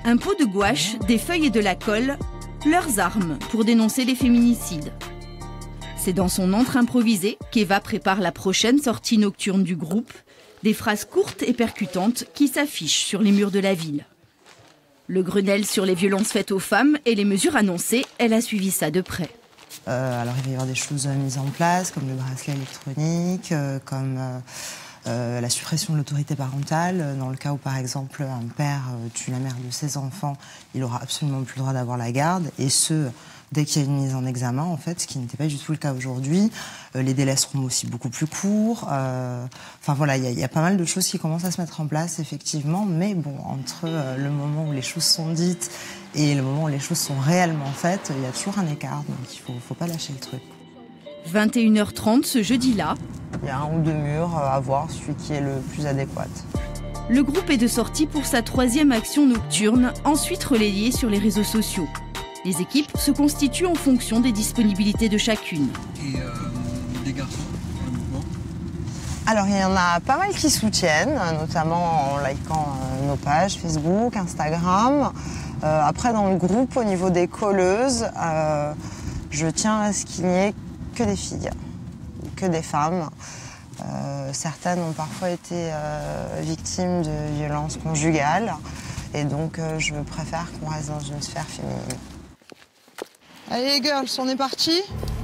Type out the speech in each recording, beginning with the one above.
Un pot de gouache, des feuilles et de la colle, leurs armes pour dénoncer les féminicides. C'est dans son antre improvisé qu'Eva prépare la prochaine sortie nocturne du groupe, des phrases courtes et percutantes qui s'affichent sur les murs de la ville. Le Grenelle sur les violences faites aux femmes et les mesures annoncées, elle a suivi ça de près. Alors il va y avoir des choses mises en place, comme le bracelet électronique, comme la suppression de l'autorité parentale. Dans le cas où, par exemple, un père tue la mère de ses enfants, il n'aura absolument plus le droit d'avoir la garde, et ce, dès qu'il y a une mise en examen, en fait, ce qui n'était pas du tout le cas aujourd'hui. Les délais seront aussi beaucoup plus courts. Enfin voilà, il y a pas mal de choses qui commencent à se mettre en place, effectivement, mais bon, entre le moment où les choses sont dites et le moment où les choses sont réellement faites, il y a toujours un écart, donc il faut pas lâcher le truc. 21h30 ce jeudi-là. Il y a un ou deux murs à voir, celui qui est le plus adéquat. Le groupe est de sortie pour sa 3e action nocturne, ensuite relayée sur les réseaux sociaux. Les équipes se constituent en fonction des disponibilités de chacune. Et des garçons dans le mouvement? Alors il y en a pas mal qui soutiennent, notamment en likant nos pages Facebook, Instagram. Après dans le groupe, au niveau des colleuses, je tiens à ce qu'il n'y ait que des filles, que des femmes. Certaines ont parfois été victimes de violences conjugales et donc je préfère qu'on reste dans une sphère féminine. Allez les girls, on est partis ?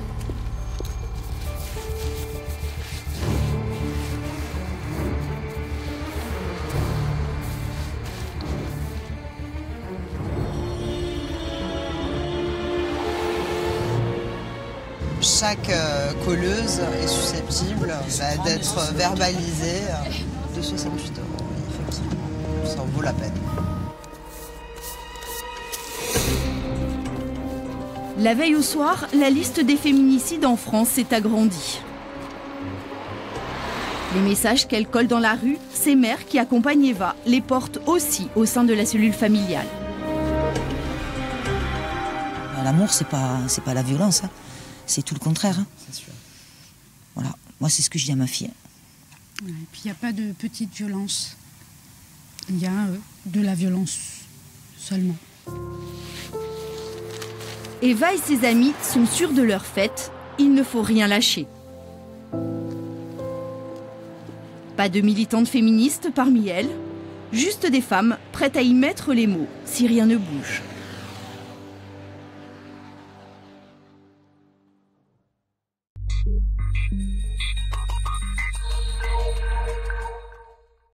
Chaque colleuse est susceptible d'être verbalisée de 68 €, effectivement. Ça en vaut la peine. La veille au soir, la liste des féminicides en France s'est agrandie. Les messages qu'elle colle dans la rue, ces mères qui accompagnent Eva les portent aussi au sein de la cellule familiale. L'amour, c'est pas la violence, hein. C'est tout le contraire. Hein. C'est sûr. Voilà, moi c'est ce que je dis à ma fille. Et puis il n'y a pas de petite violence. Il y a de la violence seulement. Eva et ses amis sont sûrs de leur fête, il ne faut rien lâcher. Pas de militantes féministes parmi elles, juste des femmes prêtes à y mettre les mots si rien ne bouge.